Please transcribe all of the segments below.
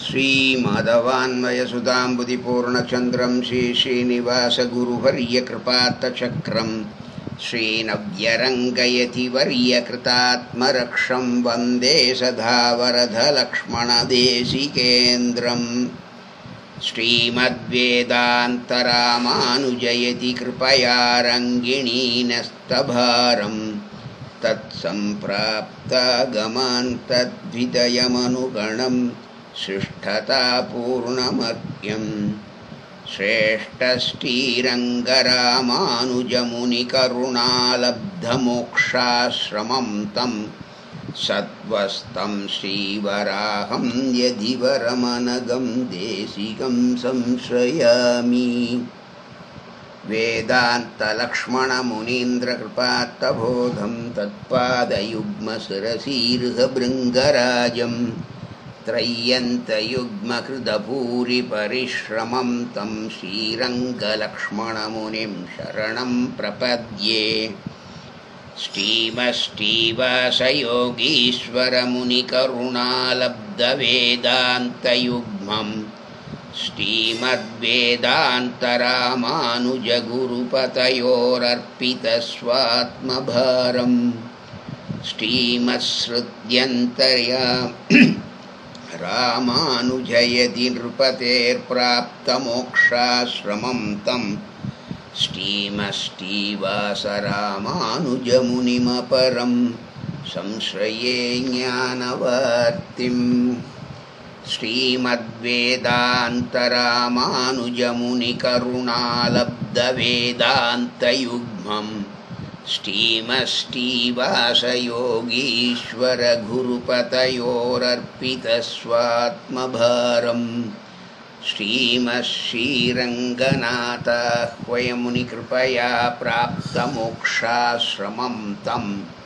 श्रीमाधवान्वयसुधाम्बुधिपूर्णचन्द्रं श्रीश्रीनिवासगुरुवर्यकृपात्तचक्रं श्रीनव्यरङ्गयतिवर्यकृतात्मरक्षं वन्दे सदा वरदलक्ष्मणदेशिकेन्द्रं श्रीमद्वेदान्तरामानुजयति कृपया रङ्गिणीनस्तभारम् तत्सम्प्राप्तागमान् तद्विदयमनुगणं शिष्ठतापूर्णमर्घ्यं श्रेष्ठश्रीरङ्गरामानुजमुनिकरुणालब्धमोक्षाश्रमं तं सत्त्वस्तं श्रीवराहं यदिवरमनघं देशिकं संश्रयामि। वेदान्तलक्ष्मणमुनीन्द्रकृपात्तबोधं तत्पादयुग्मशिरसीर्हभृङ्गराजं त्रय्यन्तयुग्मकृतभूरिपरिश्रमं तं श्रीरङ्गलक्ष्मणमुनिं शरणं प्रपद्ये। श्रीमश्रीवासयोगीश्वरमुनिकरुणालब्धवेदान्तयुग्मम् श्रीमद्वेदान्तरामानुजगुरुपतयोरर्पितस्वात्मभारं श्रीमत्सृत्यन्तर्या रामानुजयति नृपतेर्प्राप्तमोक्षाश्रमं तं श्रीमश्रीवासरामानुजमुनिमपरं संश्रये ज्ञानवर्तिम्। श्रीमद्वेदान्तरामानुजमुनिकरुणालब्धवेदान्तयुग्मं श्रीमश्रीवासयोगीश्वरगुरुपतयोरर्पितस्वात्मभारं श्रीमश्रीरङ्गनाथाह्वयमुनिकृपया प्राप्तमोक्षाश्रमं तं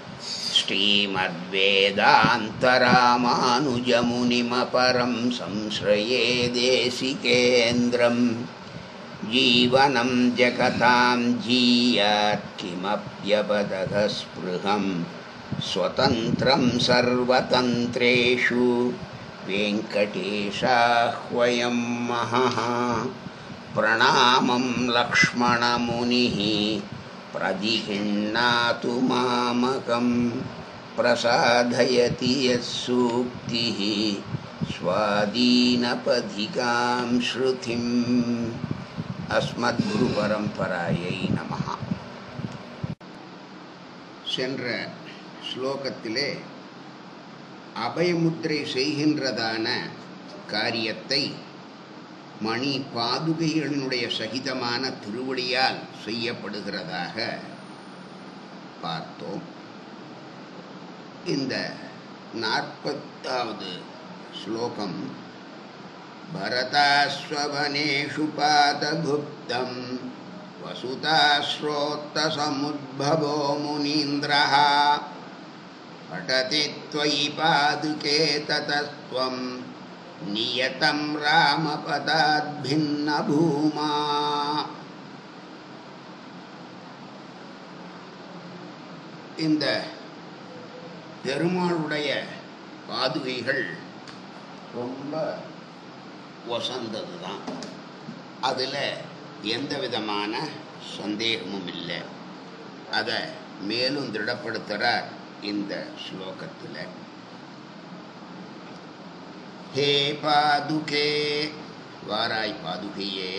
श्रीमद्वेदान्तरामानुजमुनिमपरं संश्रये देशिकेन्द्रं। जीवनं जगतां जीयात् किमप्यपदघस्पृहं स्वतन्त्रं सर्वतन्त्रेषु वेङ्कटेशाह्वयं महः। प्रणामं लक्ष्मणमुनिः प्रदिहिण्णातु मामकं प्रसादयति यत्सूक्तिः स्वादीनपथिकां श्रुतिम्। अस्मद्गुरुपरम्परायै நமः. சென்ற ஸ்லோகத்திலே அபயமுத்திரை செய்கின்றதான காரியத்தை மணி பாதுகைகளினுடைய சகிதமான திருவடியால் செய்யப்படுகிறதாக பார்த்தோம். இந்த 40வது ஸ்லோகம் பரதாஸ்வவனேஷு பாதகுப்தம் வசுதாஸ்ரோத்தசமுத்பவோ முனீந்திரः படதி த்வயி பாதுகே ததஸ்த்வம் நியதம் ராமபதாத்பின்ன பூமா. இந்த பெருமாளுடைய பாதுகைகள் ரொம்ப வசந்தது தான், அதில் எந்த விதமான சந்தேகமும் இல்லை. அதை மேலும் திருடப்படுத்துகிறார் இந்த ஸ்லோகத்தில். ஹே பாதுகே, வாராய் பாதுகையே,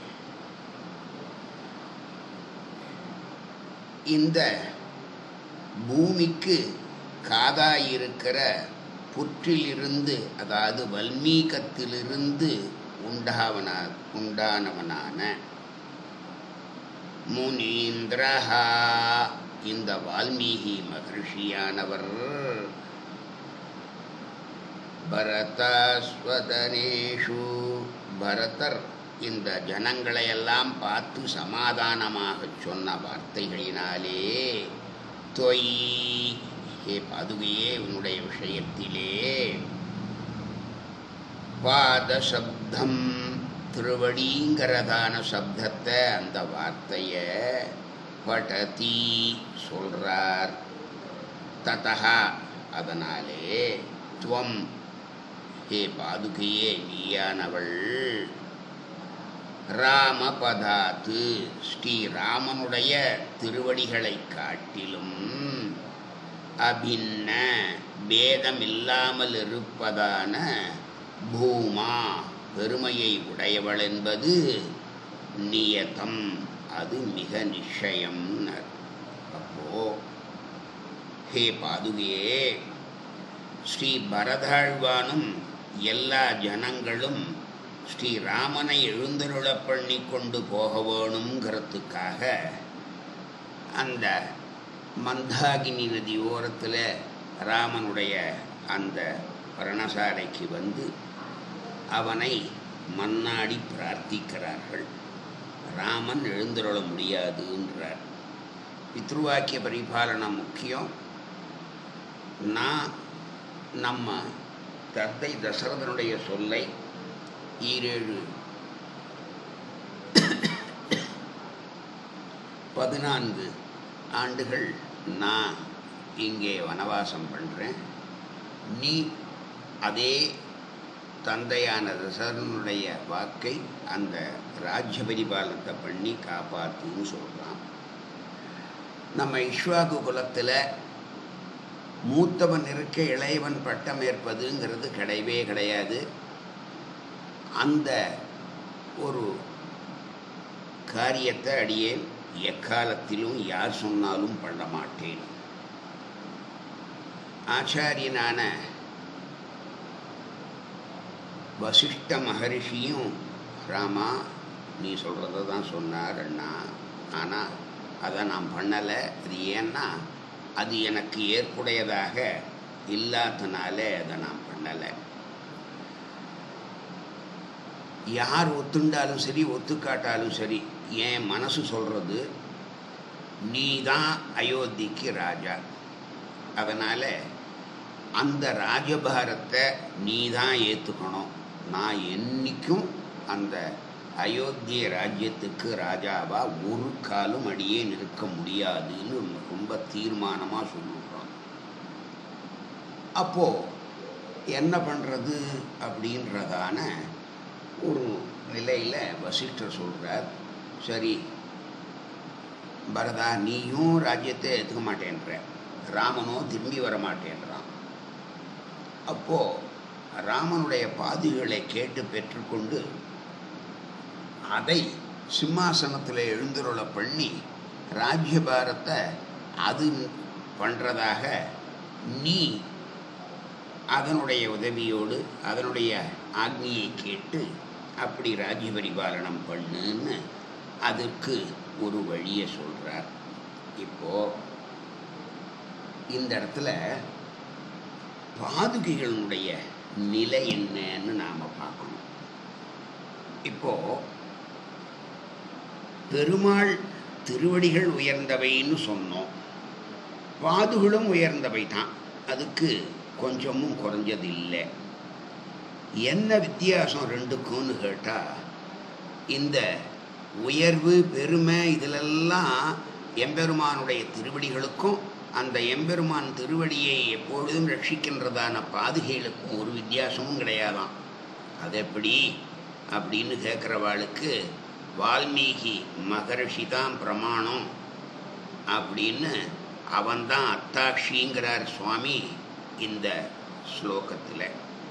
இந்த பூமிக்கு காதாயிருக்கிற புற்றிலிருந்து, அதாவது வல்மீகத்திலிருந்து உண்டானவனான முனீந்திரஹா, இந்த வால்மீகி மகர்ஷியானவர் பரதாஸ்வதனேஷு, பரதர் இந்த ஜனங்களையெல்லாம் பார்த்து சமாதானமாக சொன்ன வார்த்தைகளினாலே, தொய், ஹே பாதுகையே, உன்னுடைய விஷயத்திலே பாத சப்தம், திருவடிங்கிறதான சப்தத்தை, அந்த வார்த்தையை படதி சொல்றார். ததா, அதனாலே துவம், ஹே பாதுகையே நீயானவள் ராமபதாத்து ஸ்ரீராமனுடைய திருவடிகளை காட்டிலும் அபின்ன பேதமில்லாமல் இருப்பதான பூமா பெருமையை உடையவள் என்பது நியதம், அது மிக நிச்சயம். அப்போ ஹே பாதுகையே, ஸ்ரீ பரதாழ்வானும் எல்லா ஜனங்களும் ஸ்ரீராமனை எழுந்தருள பண்ணி கொண்டு போக வேணுங்கிறதுக்காக அந்த மந்தாகினி நதி ஓரத்தில் ராமனுடைய அந்த பரணசாலைக்கு வந்து அவனை மன்னாடி பிரார்த்திக்கிறார்கள். ராமன் எழுந்தருள முடியாதுன்றார். பித்ருவாக்கிய பரிபாலனம் முக்கியம். நான் நம்ம தந்தை தசரதனுடைய சொல்லை 14 ஆண்டுகள் நான் இங்கே வனவாசம் பண்ணுறேன். நீ அதே தந்தையான தசரதனுடைய வாக்கை அந்த ராஜ்ய பரிபாலனத்தை பண்ணி காப்பாற்றுன்னு சொல்கிறான். நம்ம இக்ஷ்வாகு குலத்தில் மூத்தவன் இருக்க இளையவன் பட்டம் ஏற்பதுங்கிறது கிடையவே கிடையாது. அந்த ஒரு காரியத்தை அடியேன் எக்காலத்திலும் யார் சொன்னாலும் பண்ண மாட்டேன். ஆச்சாரியனான வசிஷ்ட மகரிஷியும் ராமா நீ சொல்கிறத தான் சொன்னார் அண்ணா, ஆனால் அதை நான் பண்ணலை. அது ஏன்னா அது எனக்கு ஏற்புடையதாக இல்லாதனால அதை நான் பண்ணலை. யார் ஒத்துண்டாலும் சரி ஒத்துக்காட்டாலும் சரி என் மனசு சொல்கிறது நீ தான் அயோத்திக்கு ராஜா. அதனால் அந்த ராஜபாரத்தை நீ தான் ஏற்றுக்கணும். நான் என்றைக்கும் அந்த அயோத்திய ராஜ்யத்துக்கு ராஜாவா ஒரு காலும் அடியே நிற்க முடியாதுன்னு ரொம்ப தீர்மானமாக சொல்லுறோம். அப்போது என்ன பண்ணுறது அப்படின்றதான ஒரு நிலையில் வசிஷ்டர் சொல்கிறார், சரி பரதா நீயும் ராஜ்யத்தை ஏற்றுக்க மாட்டேன்ற, ராமனும் திரும்பி வர மாட்டேன்றான். அப்போது ராமனுடைய பாதுகளை கேட்டு பெற்றுக்கொண்டு அதை சிம்மாசனத்தில் எழுந்தருள பண்ணி ராஜ்யபாரத்தை அது பண்ணுறதாக நீ அதனுடைய உதவியோடு அதனுடைய ஆக்னியை கேட்டு அப்படி ராஜ்ய பரிபாலனம் பண்ணுன்னு அதுக்கு ஒரு வழியை சொல்கிறார். இப்போது இந்த இடத்துல பாதுகைகளுடைய நிலை என்னன்னு நாம் பார்க்கணும். இப்போது பெருமாள் திருவடிகள் உயர்ந்தவைன்னு சொன்னோம், பாதுகளும் உயர்ந்தவை தான், அதுக்கு கொஞ்சமும் குறைஞ்சது இல்லை. என்ன வித்தியாசம் ரெண்டுக்கும்னு கேட்டால், இந்த உயர்வு பெருமை இதிலெல்லாம் எம்பெருமானுடைய திருவடிகளுக்கும் அந்த எம்பெருமான் திருவடியை எப்பொழுதும் ரட்சிக்கின்றதான பாதுகைகளுக்கும் ஒரு வித்தியாசமும் கிடையாதான். அது எப்படி அப்படின்னு கேட்குறவாளுக்கு வால்மீகி மகரிஷி தான் பிரமாணம் அப்படின்னு அவன்தான் அத்தாட்சிங்கிறார் சுவாமி இந்த ஸ்லோகத்தில்.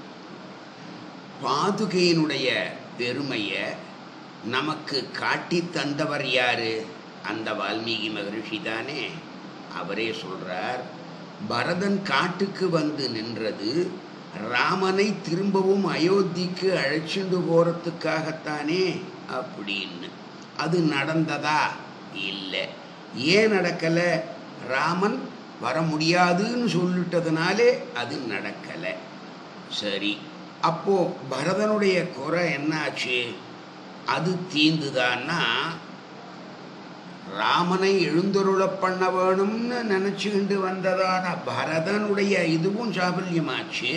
பாதுகையினுடைய பெருமையை நமக்கு காட்டி தந்தவர் யாரு? அந்த வால்மீகி மகரிஷி தானே. அவரே சொல்றார், பரதன் காட்டுக்கு வந்து நின்றது ராமனை திரும்பவும் அயோத்திக்கு அழைச்சிண்டு போறதுக்காகத்தானே அப்படின்னு. அது நடந்ததா? இல்லை. ஏன் நடக்கலை? ராமன் வர முடியாதுன்னு சொல்லிட்டதுனாலே அது நடக்கலை. சரி, அப்போ பரதனுடைய குறை என்னாச்சு? அது தீந்துதான்னா ராமனை எழுந்தருள பண்ண வேணும்னு நினச்சிக்கிண்டு வந்ததான பரதனுடைய இதுவும் சாபல்யமாச்சு.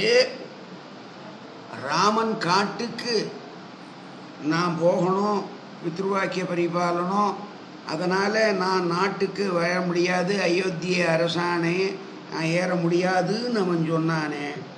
ராமன் காட்டுக்கு நான் போகணும், பித்ருவாக்கிய பரிபாலனம், அதனால் நான் நாட்டுக்கு வர முடியாது, அயோத்திய அரசாணை நான் ஏற முடியாதுன்னு அவன் சொன்னானே,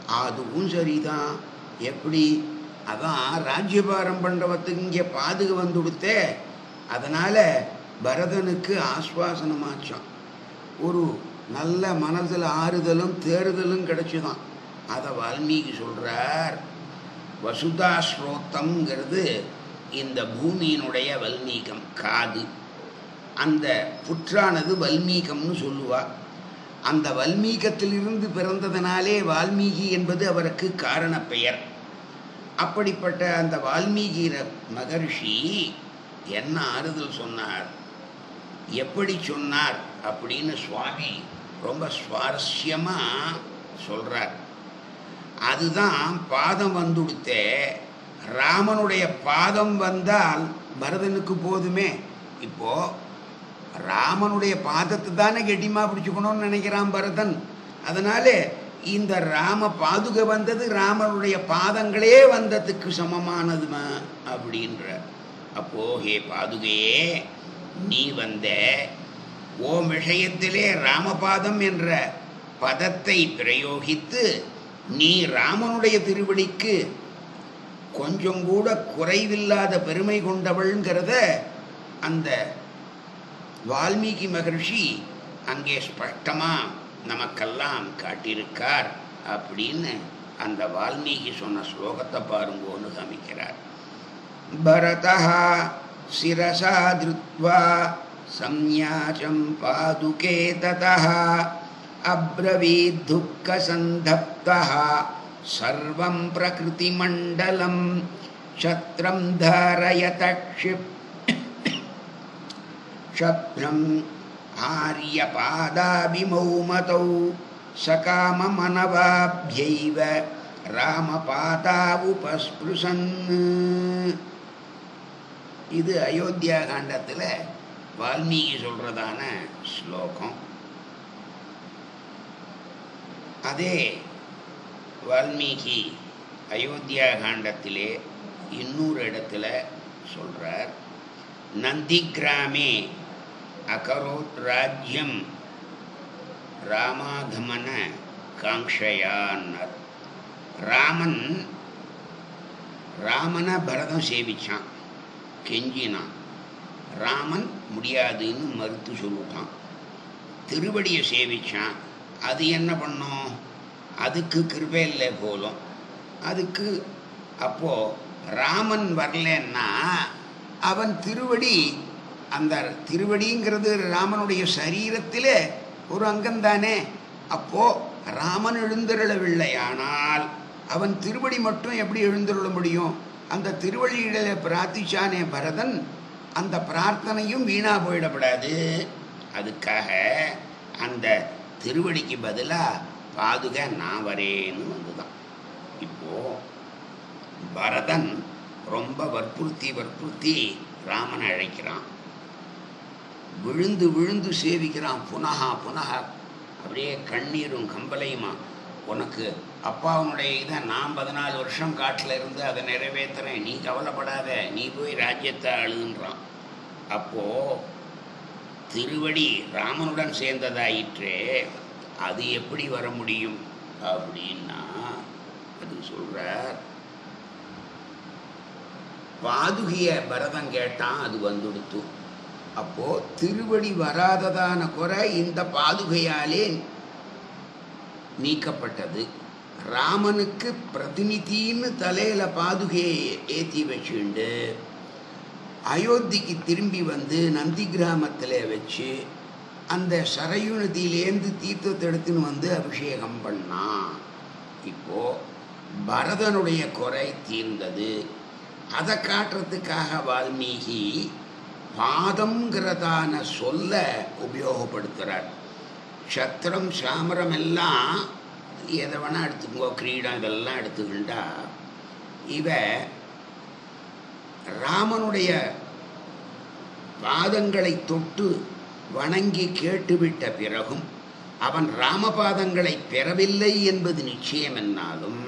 அதுவும் சரிதான். எப்படி? அதான் ராஜ்யபாரம் பண்ணுறவத்துக்கு இங்கே பாதுக வந்து கொடுத்தே, அதனால் பரதனுக்கு ஆஸ்வாசனமாச்சான். ஒரு நல்ல மனதில் ஆறுதலும் தேறுதலும் கிடைச்சுதான். அதை வால்மீகி சொல்கிறார். வசுதா ஸ்ரோத்தம்ங்கிறது இந்த பூமியினுடைய வல்மீகம், காது. அந்த புற்றானது வல்மீகம்னு சொல்லுவா. அந்த வல்மீகத்திலிருந்து பிறந்ததனாலே வால்மீகி என்பது அவருக்கு காரண பெயர். அப்படிப்பட்ட அந்த வால்மீகி மகர்ஷி என்ன ஆறுதல் சொன்னார், எப்படி சொன்னார் அப்படின்னு சுவாமி ரொம்ப சுவாரஸ்யமாக சொல்கிறார். அதுதான் பாதம் வந்துடுத்தே. ராமனுடைய பாதம் வந்தால் பரதனுக்கு போதுமே. இப்போ ராமனுடைய பாதத்தை தானே கெட்டியமாக பிடிச்சுக்கணும்னு நினைக்கிறான் பரதன். அதனால இந்த ராம பாதுகை வந்தது ராமனுடைய பாதங்களே வந்ததுக்கு சமமானதுமா அப்படின்ற. அப்போ ஹே பாதுகையே, நீ வந்த ஓம் விஷயத்திலே ராமபாதம் என்ற பதத்தை பிரயோகித்து நீ ராமனுடைய திருவடிக்கு கொஞ்சம் கூட குறைவில்லாத பெருமை கொண்டவள்ங்கிறத அந்த வால்மீகி மகர்ஷி அங்கே ஸ்பஷ்டமாக நமக்கெல்லாம் காட்டியிருக்கார் அப்படின்னு அந்த வால்மீகி சொன்ன ஸ்லோகத்தை பாருங்கோன்னு காமிக்கிறார். பரதா சிரசா திருத்வா சம்யாசம் பாதுகே ததஹ அப்ரவீத் துக்க சந்தப்தஹ சர்வம் பிரகிருதி மண்டலம் சத்ரம் தாரயத க்ஷிப்ரம் ஆர்யபாதாபிமௌமதௌ சகாமமனவாப்யைவ ராமபாதா உபஸ்பிருசன். இது அயோத்தியா காண்டத்தில் வால்மீகி சொல்றதான ஸ்லோகம். அதே வால்மீகி அயோத்தியா காண்டத்திலே இன்னொரு இடத்துல சொல்றார். நந்தி கிராமே அகரோத் ராஜ்யம் ராமாகமன காங்ஷயான்னர். ராமனை பரதம் சேவிச்சான், கெஞ்சினான். ராமன் முடியாதுன்னு மறுத்து சொல்லிட்டான். திருவடியை சேவிச்சான். அது என்ன பண்ணோம்? அதுக்கு கிருபை இல்லை போலும். அதுக்கு அப்போ ராமன் வரலன்னா அவன் திருவடி, அந்த திருவடிங்கிறது ராமனுடைய சரீரத்தில் ஒரு அங்கம்தானே. அப்போ ராமன் எழுந்தருளவில்லை, ஆனால் அவன் திருவடி மட்டும் எப்படி எழுந்தருள முடியும்? அந்த திருவடியில பிரார்த்திச்சானே பரதன், அந்த பிரார்த்தனையும் வீணா போயிடப்படாது. அதுக்காக அந்த திருவடிக்கு பதிலாக பாதுகை நான் வரேன்னு வந்துதான். இப்போ பரதன் ரொம்ப வற்புறுத்தி ராமனை அழைக்கிறான். விழுந்து விழுந்து சேவிக்கிறான். புனகா அப்படியே கண்ணீரும் கம்பலையுமா. உனக்கு அப்பாவுடைய இதை நான் 14 வருஷம் காட்டில் இருந்து அதை நிறைவேற்றுறேன், நீ கவலைப்படாத, நீ போய் ராஜ்யத்தை ஆளுன்றான். அப்போது திருவடி ராமனுடன் சேர்ந்ததாயிற்றே, அது எப்படி வர முடியும் அப்படின்னா அது சொல்கிறார். பாதுகைய பரதன் கேட்டான், அது வந்துடுத்து. அப்போது திருவடி வராததான குறை இந்த பாதுகையாலே நீக்கப்பட்டது. ராமனுக்கு பிரதிநிதின்னு தலையில் பாதுகையை ஏற்றி வச்சுண்டு அயோத்திக்கு திரும்பி வந்து நந்தி கிராமத்தில் வச்சு அந்த சரையு நதியிலேருந்து தீர்த்தத்தை எடுத்துன்னு வந்து அபிஷேகம் பண்ணான். இப்போது பரதனுடைய குறை தீர்ந்தது. அதை காட்டுறதுக்காக வால்மீகி பாதம்ங்கிறதான சொல்ல உபயோகப்படுத்துகிறார். சத்திரம் சாமரம் எல்லாம் எதை வேணால் எடுத்துக்கோ, கிரீடம் இதெல்லாம் எடுத்துக்கிட்டா இவ ராமனுடைய பாதங்களை தொட்டு வணங்கி கேட்டுவிட்ட பிறகும் அவன் ராமபாதங்களை பெறவில்லை என்பது நிச்சயம். என்னாலும்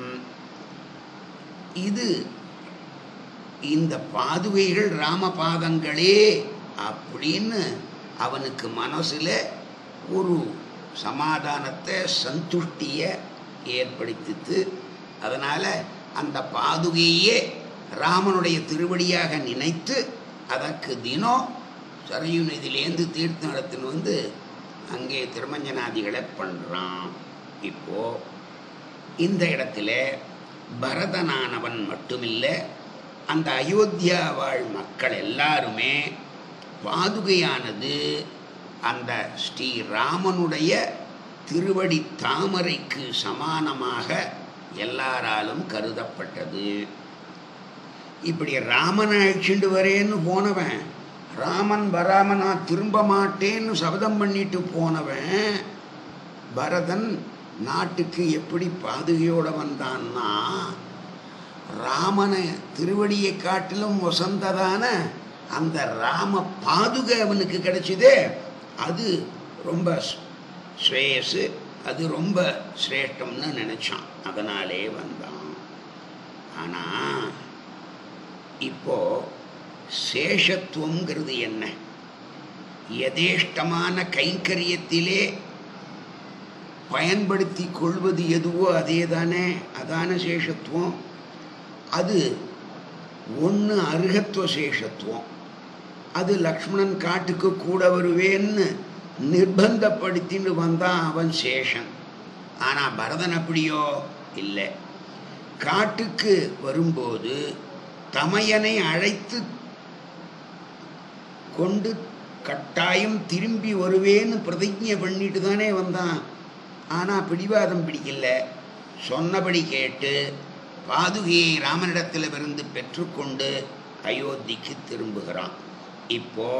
இது இந்த பாதுகைகள் ராமபாதங்களே அப்படின்னு அவனுக்கு மனசில் ஒரு சமாதானத்தை, சந்துஷ்டியை ஏற்படுத்தித்து. அதனால் அந்த பாதுகையே ராமனுடைய திருவடியாக நினைத்து அதற்கு தினம் சரையு நதியிலேருந்து தீர்த்தம் நடத்தின்னு வந்து அங்கே திருமஞ்சனாதிகளை பண்ணுறான். இப்போது இந்த இடத்துல பரதனானவன் மட்டுமில்லை, அந்த அயோத்தியா வாழ் மக்கள் எல்லாருமே பாதுகையானது அந்த ஸ்ரீராமனுடைய திருவடி தாமரைக்கு சமானமாக எல்லாராலும் கருதப்பட்டது. இப்படி ராமனை அழிச்சுட்டு வரேன்னு போனவன், ராமன் வராம நான் திரும்ப மாட்டேன்னு சபதம் பண்ணிட்டு போனவன் பரதன் நாட்டுக்கு எப்படி பாதுகையோடு வந்தான்னா, ராமனை திருவடியை காட்டிலும் வசந்ததான அந்த ராம பாதுகை அவனுக்கு கிடைச்சதே, அது ரொம்ப ஸ்ரேயஸு, அது ரொம்ப சிரேஷ்டம்னு நினச்சான். அதனாலே வந்தான். ஆனால் இப்போ சேஷத்துவங்கிறது என்ன? யதேஷ்டமான கைங்கரியத்திலே பயன்படுத்தி கொள்வது எதுவோ அதே தானே, அதான சேஷத்துவம். அது ஒன்று அருகத்துவ சேஷத்துவம். அது லக்ஷ்மணன் காட்டுக்கு கூட வருவேன்னு நிர்பந்தப்படுத்தின்னு வந்தான், அவன் சேஷன். ஆனால் பரதன் அப்படியோ இல்லை. காட்டுக்கு வரும்போது தமையனை அழைத்து கொண்டு கட்டாயம் திரும்பி வருவேன்னு பிரதிஜை பண்ணிட்டு தானே வந்தான். ஆனால் பிடிவாதம் பிடிக்கல, சொன்னபடி கேட்டு பாதுகையை ராமனிடத்தில் இருந்து பெற்றுக்கொண்டு அயோத்திக்கு திரும்புகிறான். இப்போ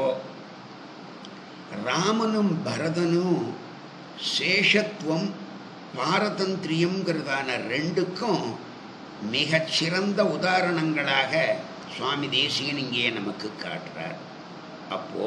ராமனும் பரதனும் சேஷத்துவம் பாரதந்திரியங்கிறதான ரெண்டுக்கும் மிகச்சிறந்த உதாரணங்களாக சுவாமி தேசிகன் இங்கே நமக்கு காட்டுறார். அப்போ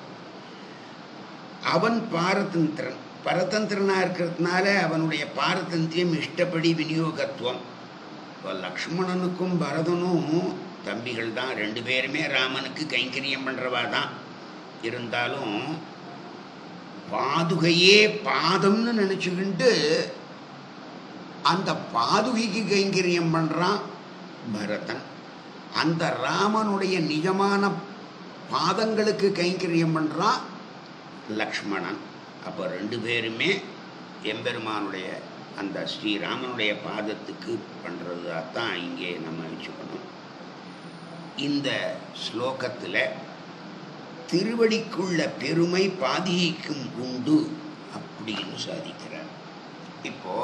அவன் பாரதந்திரன், பரதந்திரனாக இருக்கிறதுனால அவனுடைய பாரதந்திரியம் இஷ்டப்படி விநியோகத்துவம். இப்போ லக்ஷ்மணனுக்கும் பரதனும் தம்பிகள் தான், ரெண்டு பேருமே ராமனுக்கு கைங்கரியம் பண்ணுறவா தான். இருந்தாலும் பாதுகையே பாதம்னு நினச்சிக்கிட்டு அந்த பாதுகைக்கு கைங்கரியம் பண்ணுறான் பரதன். அந்த ராமனுடைய நிஜமான பாதங்களுக்கு கைங்கரியம் பண்ணுறான் லக்ஷ்மணன். அப்போ ரெண்டு பேருமே எம்பெருமானுடைய அந்த ஸ்ரீராமனுடைய பாதத்துக்கு பண்ணுறதா தான் இங்கே நம்ம வச்சுக்கணும். இந்த ஸ்லோகத்தில் திருவடிக்குள்ள பெருமை பாதிக்கும் உண்டு அப்படின்னு சாதிக்கிறார். இப்போ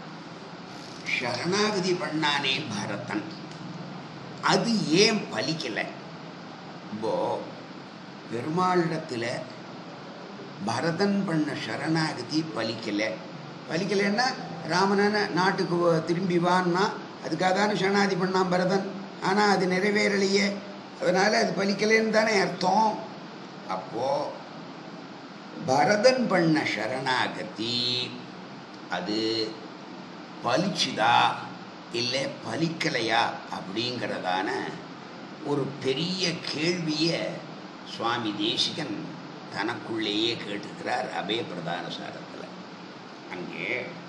சரணாகதி பண்ணானே பரதன், அது ஏன் பலிக்கலை? இப்போ பெருமாளிடத்தில் பரதன் பண்ண சரணாகதி பலிக்கலைன்னா ராமனான நாட்டுக்கு திரும்பி வான்னா அதுக்காக தானே சரணாகதி பண்ணான் பரதன். ஆனால் அது நிறைவேறலையே, அதனால் அது பலிக்கலைன்னு தானே அர்த்தம். அப்போது பரதன் பண்ண சரணாகதி அது பலிச்சுதா இல்லை பலிக்கலையா அப்படிங்கிறதான ஒரு பெரிய கேள்வியை சுவாமி தேசிகன் தனக்குள்ளேயே கேட்டுக்கிறார் அபய பிரதான சாரத்தில். அங்கே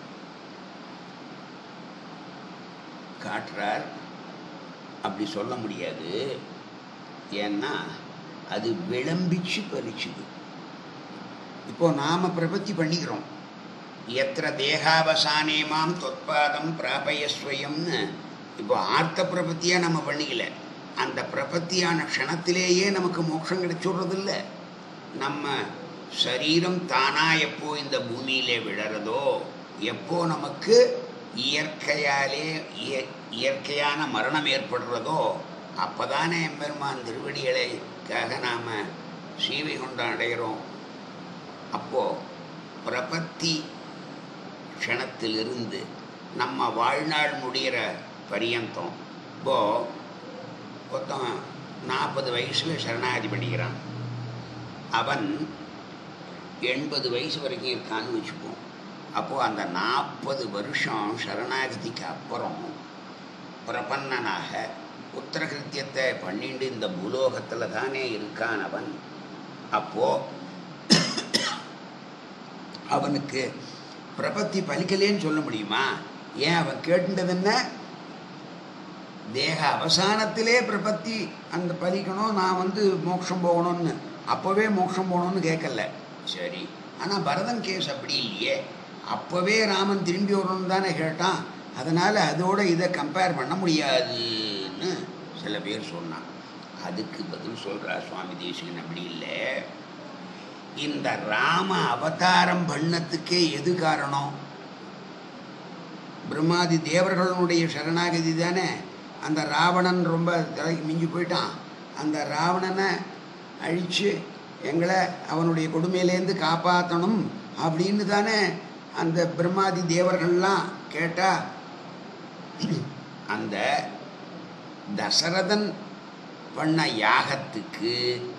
காட்டுறார், அப்படி சொல்ல முடியாது, ஏன்னா அது விளம்பிச்சு பலிச்சுது. இப்போ நாம் பிரபத்தி பண்ணிக்கிறோம், எத்திர தேகாவசானே மாம் தொத்பாதம் பிராபயஸ்வயம்னு. இப்போ ஆர்த்த பிரபத்தியாக நம்ம பண்ணிக்கல, அந்த பிரபத்தியான க்ஷணத்திலேயே நமக்கு மோட்சம் கிடைச்சுடுறதில்ல. நம்ம சரீரம் தானாக எப்போ இந்த பூமியிலே விழறதோ, எப்போ நமக்கு இயற்கையான மரணம் ஏற்படுறதோ, அப்போ தானே எம்பெருமான் திருவடிகளுக்காக நாம் சீவை கொண்டு அடைகிறோம். அப்போது பிரபத்தி க்ஷணத்திலிருந்து நம்ம வாழ்நாள் முடிகிற பரியந்தம், இப்போது மொத்தம் 40 வயசில் சரணாகதி பண்ணிக்கிறான், அவன் 80 வயசு வரைக்கும் இருக்கான்னு வச்சுப்போம். அப்போது அந்த 40 வருஷம் சரணாகதிக்கு அப்புறம் பிரபன்னனாக உத்தரகிருத்தியத்தை பண்ணிட்டு இந்த பூலோகத்தில் தானே இருக்கான் அவன். அப்போது அவனுக்கு பிரபத்தி பலிக்கலேன்னு சொல்ல முடியுமா? ஏன் அவன் கேட்டுட்டது என்ன? தேக அவசானத்திலே பிரபத்தி அந்த பலிக்கணும், நான் மோட்சம் போகணும்னு. அப்போவே மோட்சம் போகணும்னு கேட்கல. சரி, ஆனால் பரதன் கேஸ் அப்படி இல்லையே. அப்போவே ராமன் திரும்பி வரணும்னு தானே கேட்டான். அதனால் அதோட இதை கம்பேர் பண்ண முடியாதுன்னு சில பேர் சொன்னான். அதுக்கு பதில் சொல்கிறார் சுவாமி தேசிகன், அப்படி இல்லை. இந்த ராம அவதாரம் பண்ணத்துக்கே எது காரணம்? பிரம்மாதி தேவர்களுடைய சரணாகதி தானே. அந்த ராவணன் ரொம்ப தலைக்கு மிஞ்சி போயிட்டான். அந்த ராவணனை அழித்து எங்களை அவனுடைய கொடுமையிலேருந்து காப்பாற்றணும் அப்படின்னு தானே அந்த பிரம்மாதி தேவர்கள்லாம் கேட்டா. அந்த தசரதன் பண்ண யாகத்துக்கு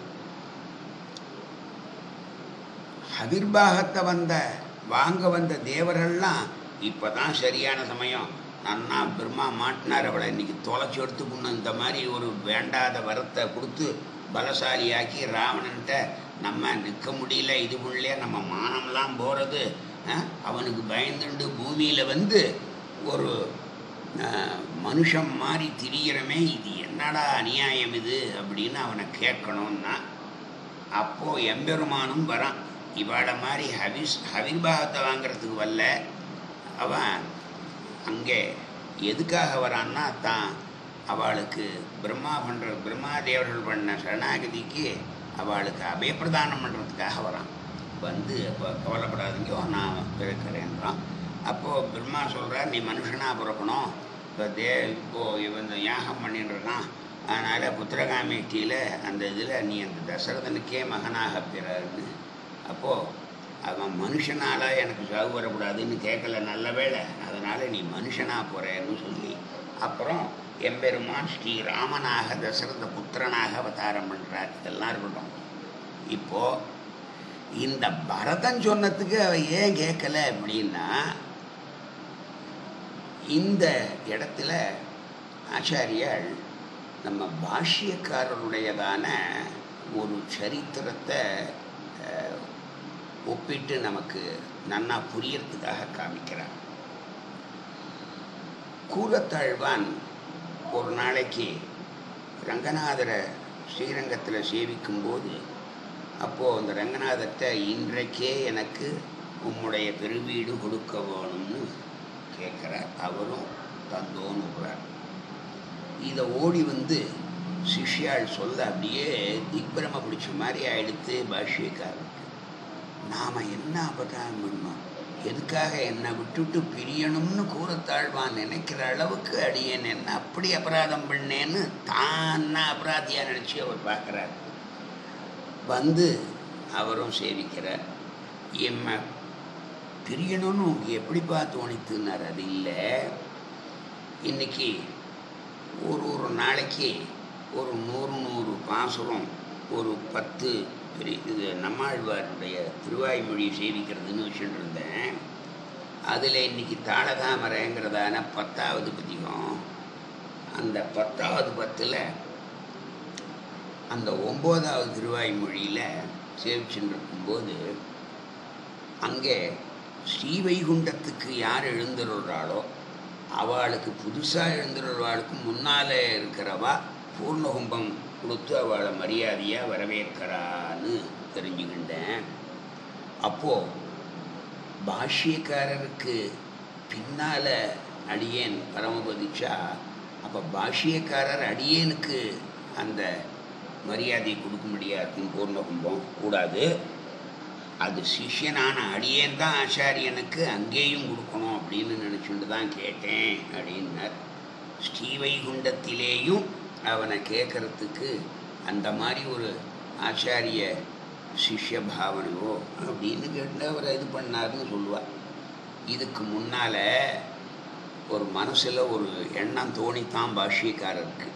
ஹவிர்பாகத்தை வாங்க வந்த தேவர்கள்லாம் இப்போ தான் சரியான சமயம், நன்னா பிரம்மா மாட்டினார் அவளை, இன்னைக்கு தொலைச்சி எடுத்துக்கணும், இந்த மாதிரி ஒரு வேண்டாத வரத்தை கொடுத்து பலசாலியாக்கி ராவணன்ட்ட நம்ம நிற்க முடியல, இது பண்ணலையே, நம்ம மானம்லாம் போகிறது, அவனுக்கு பயந்துண்டு பூமியில் ஒரு மனுஷன் மாதிரி திரிகிறமே, இது என்னடா அநியாயம் இது அப்படின்னு அவனை கேட்கணும்னா, அப்போது எம்பெருமானும் வரான். இவாளை மாதிரி ஹவிர்பாகத்தை வாங்கிறதுக்கு வரல. அவன் அங்கே எதுக்காக வரான்னா, தான் அவளுக்கு பிரம்மாதேவர்கள் பண்ண சரணாகதிக்கு அவளுக்கு அபயப்பிரதானம் பண்ணுறதுக்காக வரான். அப்போ கவலைப்படாதீங்கோ, நான் பிறக்கிறேன்றான். அப்போது பிரம்மா சொல்கிறார், நீ மனுஷனாக பிறக்கணும், இப்போது இவன் யாகம் பண்ணிட்டுருக்கான், அதனால் புத்திரகாமேட்டியில் அந்த இதில் நீ அந்த தசரதனுக்கே மகனாக பிறன்னு. அப்போது அவன் மனுஷனால் எனக்கு சாகு வரக்கூடாதுன்னு கேட்கல, நல்ல வேளை, அதனால் நீ மனுஷனாக போகிறேன்னு சொல்லி அப்புறம் எம்பெருமான் ஸ்ரீராமனாக தசரத புத்திரனாக அவதாரம் பண்ணுறார். இதெல்லாம் இருக்கட்டும். இப்போது இந்த பரதன் சொன்னதுக்கு அவன் ஏன் கேட்கல அப்படின்னா, இந்த இடத்துல ஆச்சாரியால் நம்ம பாஷ்யக்காரருடையதான ஒரு சரித்திரத்தை ஒப்பிட்டு நமக்கு நன்னா புரியறதுக்காக காமிக்கிறார். கூரத்தாழ்வான் ஒரு நாளைக்கு ரங்கநாதரை ஸ்ரீரங்கத்தில் சேவிக்கும்போது, அப்போது அந்த ரங்கநாதத்தை இன்றைக்கே எனக்கு உம்முடைய பெருவீடு கொடுக்க வேணும்னு கேட்குறார். அவரும் தந்தோன்னுறார். இதை ஓடி சிஷ்யாள் சொல்ல அப்படியே திக்பிரம பிடிச்ச மாதிரி ஆயிடுத்து பாஷ்யக்காரருக்கு. நாம் என்ன அபகாரம் பண்ணோம், எதுக்காக என்னை விட்டுட்டு பிரியணும்னு கூரத்தாழ்வான் நினைக்கிற அளவுக்கு அடியேன் என்ன அப்படி அபராதம் பண்ணேன்னு தான் அபராதியாக நினச்சி அவர் பார்க்குறார். அவரும் சேவிக்கிறார். எம்ம பிரியணும்னு உங்களுக்கு எப்படிப்பா தோணித்துன்னார். அது இல்லை, இன்னைக்கு ஒரு நாளைக்கு ஒரு 100 பாசுரம், ஒரு 10 இது நம்மாழ்வாருடைய திருவாய்மொழி சேவிக்கிறதுன்னு வச்சுட்டு இருந்தேன். அதில் இன்னைக்கு தாளதாமரைங்கிறதான 10வது பதிகம். அந்த 10வது பத்தில் அந்த 9வது திருவாய்மொழியில் சேவிச்சுட்டு இருக்கும்போது, அங்கே ஸ்ரீவைகுண்டத்துக்கு யார் எழுந்துருள்றாளோ அவளுக்கு புதுசாக எழுந்துருள்வாளுக்கு முன்னால் இருக்கிறவா பூர்ணகும்பம் கொடுத்து அவளை மரியாதையாக வரவேற்கிறான்னு தெரிஞ்சுக்கிட்டேன். அப்போது பாஷ்யக்காரருக்கு பின்னால் அடியேன் பரமபதிச்சா, அப்போ பாஷ்யக்காரர் அடியேனுக்கு அந்த மரியாதையை கொடுக்க முடியாதுன்னு பூர்ணகும்பம் கூடாது, அது சிஷ்யனான அடியேன் தான் ஆச்சாரியனுக்கு அங்கேயும் கொடுக்கணும் அப்படின்னு நினச்சிட்டு தான் கேட்டேன் அப்படின்னார். ஸ்ரீவைகுண்டத்திலேயும் அவனை கேட்கறதுக்கு அந்த மாதிரி ஒரு ஆச்சாரிய சிஷ்ய பாவனையோ அப்படின்னு கேட்டு அவரை இது பண்ணார்னு சொல்லுவார். இதுக்கு முன்னால் ஒரு மனசில் ஒரு எண்ணம் தோணித்தான் பாஷ்யக்காரருக்கு.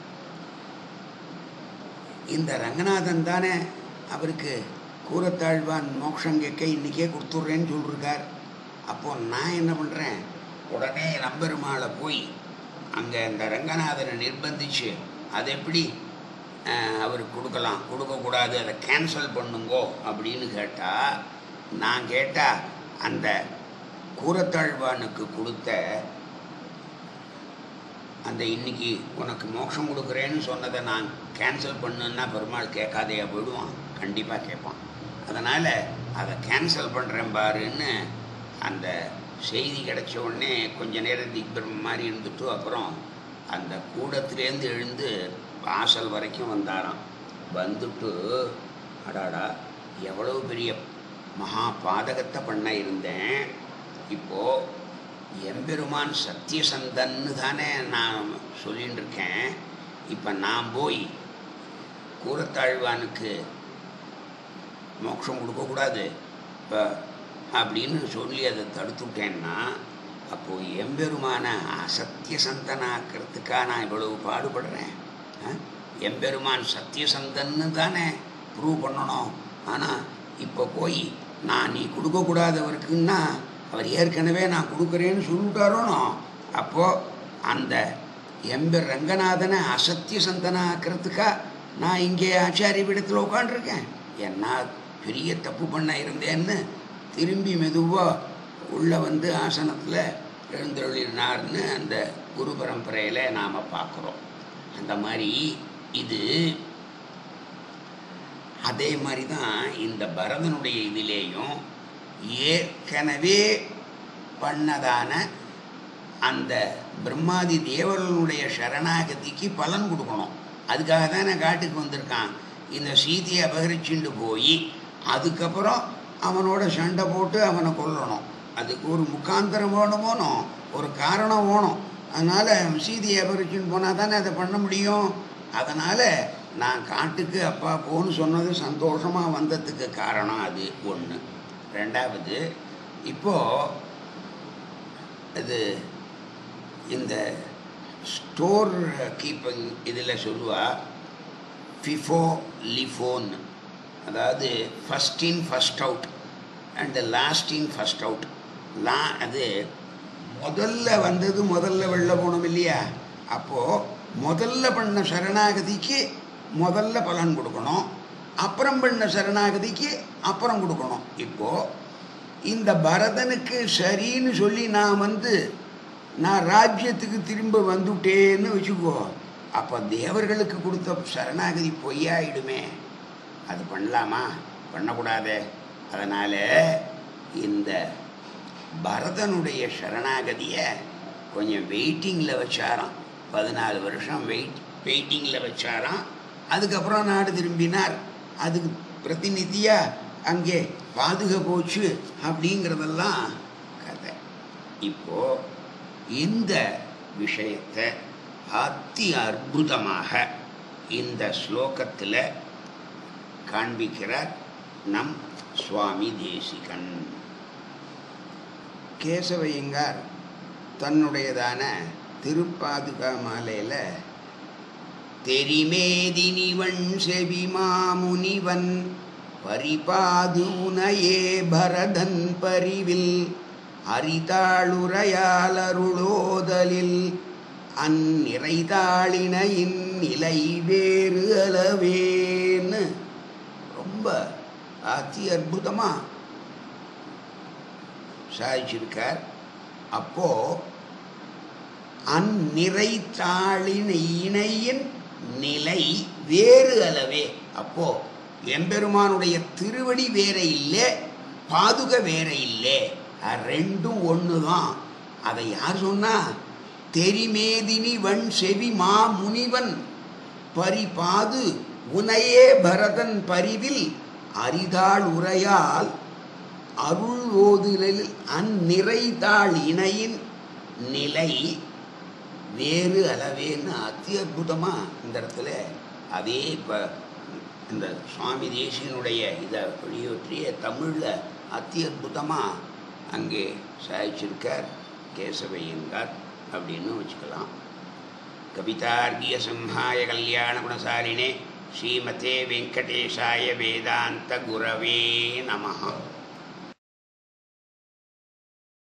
இந்த ரங்கநாதன் தானே அவருக்கு கூரத்தாழ்வான் மோட்சம் கேட்க இன்றைக்கே கொடுத்துட்றேன்னு சொல்லியிருக்கார். அப்போது நான் என்ன பண்ணுறேன், உடனே நம்பெருமாளை போய் அங்கே இந்த ரங்கநாதனை நிர்பந்திச்சு அதை எப்படி அவருக்கு கொடுக்கலாம், கொடுக்கக்கூடாது, அதை கேன்சல் பண்ணுங்கோ அப்படின்னு கேட்டால், நான் கேட்டால் அந்த கூரத்தாழ்வானுக்கு கொடுத்த அந்த இன்னைக்கு உனக்கு மோட்சம் கொடுக்குறேன்னு சொன்னதை நான் கேன்சல் பண்ணுன்னா பெருமாள் கேட்காதையா போயிடுவான்? கண்டிப்பாக கேட்பான். அதனால் அதை கேன்சல் பண்ணுறேன் பாருன்னு அந்த செய்தி கிடைச்ச உடனே கொஞ்ச நேரம் திக்பிரம் மாதிரி இருந்துட்டு அப்புறம் அந்த கூடத்துலேருந்து எழுந்து வாசல் வரைக்கும் வந்தாராம். வந்துட்டு அடாடா எவ்வளவு பெரிய மகா பாதகத்தை பண்ண இருந்தேன், இப்போது எம்பெருமான் சத்தியசந்தன்னு தானே நான் சொல்லின்னு இருக்கேன், இப்போ நான் போய் கூரத்தாழ்வானுக்கு மோட்சம் கொடுக்கக்கூடாது இப்போ அப்படின்னு சொல்லி அதை தடுத்துட்டேன்னா அப்போது எம்பெருமான அசத்தியசந்தனாக்கிறதுக்காக நான் இவ்வளவு பாடுபடுறேன். எம்பெருமான் சத்தியசந்தன்னு தானே ப்ரூவ் பண்ணணும். ஆனால் இப்போ போய் நான் நீ கொடுக்கக்கூடாதவருக்குன்னா அவர் ஏற்கனவே நான் கொடுக்குறேன்னு சொல்லிட்டாரோனோ, அப்போது அந்த ரங்கநாதனை அசத்தியசந்தனாக்கிறதுக்காக நான் இங்கே ஆச்சாரிய பீடத்தில் உட்காண்டிருக்கேன். என்ன பெரிய தப்பு பண்ண இருந்தேன்னு திரும்பி மெதுவாக உள்ளே வந்து ஆசனத்தில் எழுந்தருளினார்னு அந்த குரு பரம்பரையில் நாம் பார்க்குறோம். அந்த மாதிரி இது அதே மாதிரி தான் இந்த பரதனுடைய இதிலேயும் ஏற்கனவே பண்ணதான அந்த பிரம்மாதி தேவர்களுடைய சரணாகதிக்கு பலன் கொடுக்கணும். அதுக்காக தானே காட்டுக்கு வந்திருக்கான். இந்த சீதையை அபகரிச்சுட்டு போய் அதுக்கப்புறம் அவனோட சண்டை போட்டு அவனை கொல்லணும். அதுக்கு ஒரு முக்காந்தரம் வேணுமோனோ, ஒரு காரணம் வேணும். அதனால் சீதையை அபகரிச்சுன்னு போனால் தானே அதை பண்ண முடியும். அதனால் நான் காட்டுக்கு அப்பா போன்னு சொன்னது சந்தோஷமாக வந்ததுக்கு காரணம் அது ஒன்று. ரெண்டாவது, இப்போது அது இந்த ஸ்டோர் கீப்பிங் இதில் சொல்லுவா ஃபிஃபோ லிஃபோன், அதாவது first in first out and last in first out. அது முதல்ல வந்தது முதல்ல வெளில போகணும் இல்லையா? அப்போது முதல்ல பண்ண சரணாகதிக்கு முதல்ல பலன் கொடுக்கணும், அப்புறம் பண்ண சரணாகதிக்கு அப்புறம் கொடுக்கணும். இப்போது இந்த பரதனுக்கு சரின்னு சொல்லி நான் ராஜ்யத்துக்கு திரும்ப வந்துட்டேன்னு வச்சுக்கோ, அப்போ தேவர்களுக்கு கொடுத்த சரணாகதி பொய்யாயிடுமே. அது பண்ணலாமா? பண்ணக்கூடாதே. அதனால் இந்த பரதனுடைய சரணாகதியை கொஞ்சம் வெயிட்டிங்கில் வச்சாராம். 14 வருஷம் வெயிட்டிங்கில் வச்சாராம். அதுக்கப்புறம் நாடு திரும்பினார். அதுக்கு பிரதிநிதியாக அங்கே பாதுக போச்சு அப்படிங்கிறதெல்லாம் கதை. இப்போது இந்த விஷயத்தை அத்தி அற்புதமாக இந்த ஸ்லோகத்தில் காண்பிக்கிறார் நம் சுவாமி தேசிகன். கேசவையங்கார் தன்னுடையதான திருப்பாதுகா மாலையில் தெரிமேதினிவன் செவிமாமுனிவன் பரிபாதுனையே பரதன் பரிவில் அரிதாளுரையாளருளோதலில் அந்நிறைதாளினையின் நிலை வேறு அளவேன்னு ரொம்ப அதி அற்புதமாக சாதிச்சிருக்கார். அப்போது அந்நிறைத்தாளின் இணையின் நிலை வேறு அளவே. அப்போது எம்பெருமானுடைய திருவடி வேற இல்லை, பாதுக வேற இல்லை, ரெண்டும் ஒன்று தான். அதை யார் சொன்னா? தெரிமேதினி வன் செவி மா முனிவன் பரிபாது உனையே பரதன் பரிவில் அரிதாள் உரையால் அருள் ஓதுலில் அந்நிறைதாள் இணையின் நிலை வேறு அளவேன்னு அத்தி அற்புதமாக இந்த இடத்துல அதே இப்போ இந்த சுவாமி தேசிகனுடைய இதை வெளியேற்றிய தமிழில் அத்தி அற்புதமாக அங்கே சாதிச்சிருக்கார் கேசவையங்கார் அப்படின்னு வச்சுக்கலாம். கவிதார்கிய சிம்ஹாய கல்யாண குணசாலினே ஸ்ரீமதே வெங்கடேஷாய வேதாந்த குரவே நமஹ.